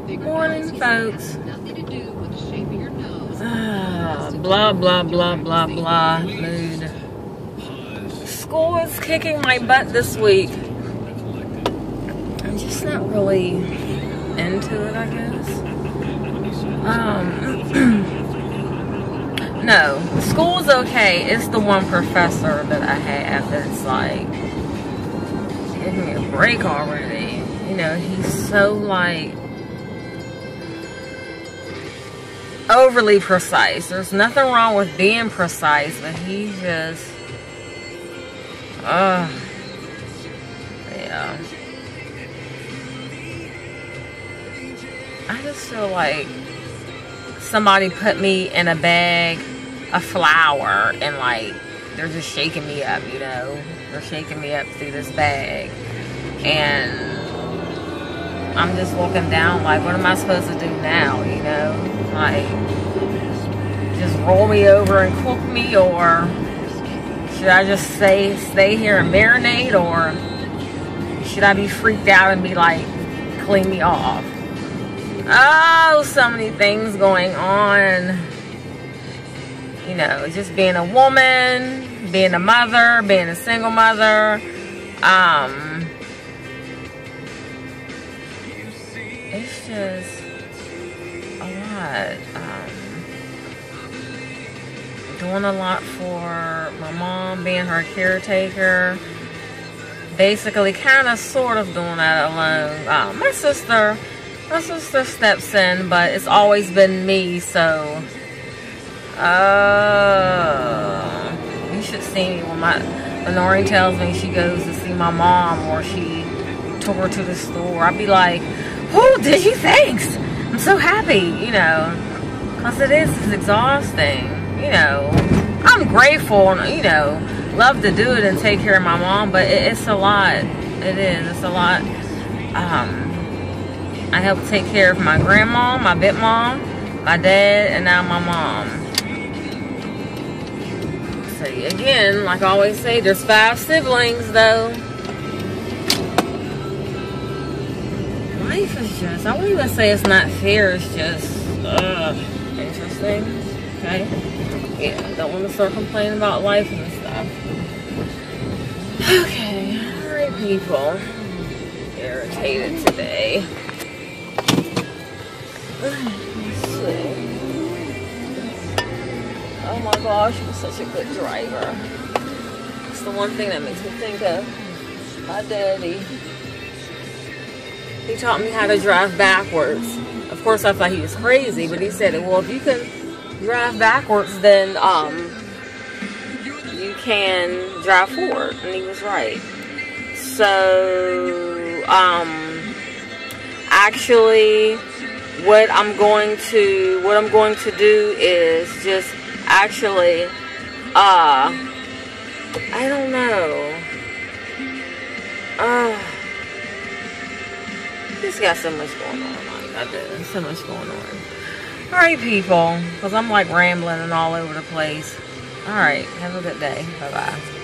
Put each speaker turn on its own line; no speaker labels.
Morning, folks. Blah, blah, blah, blah, blah mood. School is kicking my butt this week. I'm just not really into it, I guess. No, school's okay. It's the one professor that I have that's like, give me a break already. You know, he's so like overly precise. There's nothing wrong with being precise, but he just, yeah. I just feel like somebody put me in a bag of flour and like they're just shaking me up, you know. They're shaking me up through this bag. And I'm just looking down like, what am I supposed to do now, you know? Like, just roll me over and cook me, or should I just stay here and marinate, or should I be freaked out and be like, clean me off? Oh, so many things going on. You know, just being a woman, being a mother, being a single mother. It's just a lot. Doing a lot for my mom, being her caretaker. Basically, kind of, sort of doing that alone. My sister steps in, but it's always been me, so you should see me when Noreen tells me she goes to see my mom, or she took her to the store. I'd be like, "Who did you thanks? I'm so happy," you know, because it's exhausting, you know. I'm grateful, you know, love to do it and take care of my mom, but it's a lot. It is. It's a lot. I help take care of my grandma, my bit mom, my dad, and now my mom. So again, like I always say, there's 5 siblings though. Life is just, I won't even say it's not fair, it's just interesting. Okay? Yeah, don't want to start complaining about life and stuff. Okay, alright people. Irritated today. Let's see. Oh my gosh, you're such a good driver. It's the one thing that makes me think of my daddy. He taught me how to drive backwards. Of course, I thought he was crazy, but he said, well, if you can drive backwards, then you can drive forward. And he was right. So, actually, what I'm going to do is just actually, I don't know. Just got so much going on. Like I did, so much going on. All right, people, because I'm like rambling and all over the place. All right, have a good day. Bye bye.